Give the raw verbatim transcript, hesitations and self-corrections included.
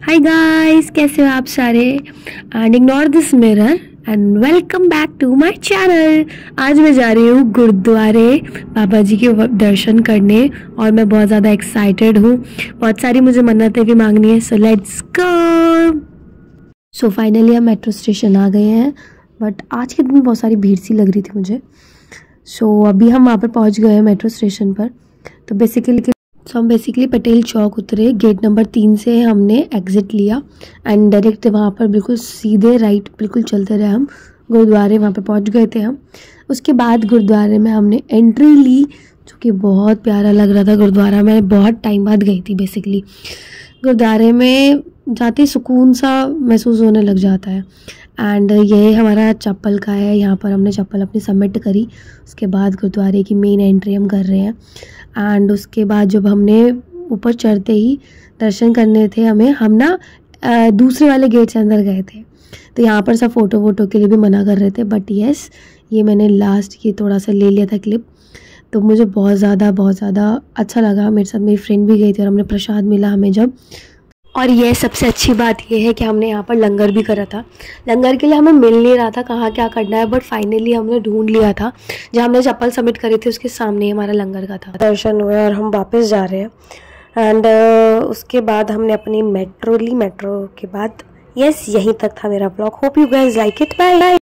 Hi guys, कैसे हो आप सारे। And ignore this mirror and welcome back to my channel. आज मैं जा रही हूँ गुरुद्वारे बाबा जी के दर्शन करने और मैं बहुत ज़्यादा एक्साइटेड हूँ। बहुत सारी मुझे मन्नतें भी मांगनी है, so let's go. So finally हम मेट्रो स्टेशन आ गए हैं, बट आज के दिन बहुत सारी भीड़ सी लग रही थी मुझे। सो so, अभी हम वहाँ पर पहुँच गए हैं मेट्रो स्टेशन पर। तो बेसिकली सो हम बेसिकली पटेल चौक उतरे, गेट नंबर तीन से हमने एग्ज़िट लिया एंड डायरेक्ट वहाँ पर बिल्कुल सीधे राइट बिल्कुल चलते रहे हम गुरुद्वारे। वहाँ पे पहुँच गए थे हम। उसके बाद गुरुद्वारे में हमने एंट्री ली, जो कि बहुत प्यारा लग रहा था गुरुद्वारा। मैं बहुत टाइम बाद गई थी। बेसिकली गुरुद्वारे में जाते सुकून सा महसूस होने लग जाता है। एंड ये हमारा चप्पल का है, यहाँ पर हमने चप्पल अपनी सबमिट करी। उसके बाद गुरुद्वारे की मेन एंट्री हम कर रहे हैं। एंड उसके बाद जब हमने ऊपर चढ़ते ही दर्शन करने थे हमें, हम ना दूसरे वाले गेट से अंदर गए थे। तो यहाँ पर सब फ़ोटो वोटो के लिए भी मना कर रहे थे, बट येस ये मैंने लास्ट ये थोड़ा सा ले लिया था क्लिप। तो मुझे बहुत ज़्यादा बहुत ज़्यादा अच्छा लगा। मेरे साथ मेरी फ्रेंड भी गई थी और हमने प्रसाद मिला हमें जब। और ये सबसे अच्छी बात ये है कि हमने यहाँ पर लंगर भी करा था। लंगर के लिए हमें मिल नहीं रहा था कहाँ क्या करना है, बट फाइनली हमने ढूंढ लिया था। जहाँ हमने चप्पल सबमिट करी थी उसके सामने ही हमारा लंगर का था। दर्शन हुए और हम वापस जा रहे हैं। एंड uh, उसके बाद हमने अपनी मेट्रो ली। मेट्रो के बाद यस यहीं तक था मेरा blog. Hope you guys like it. Bye.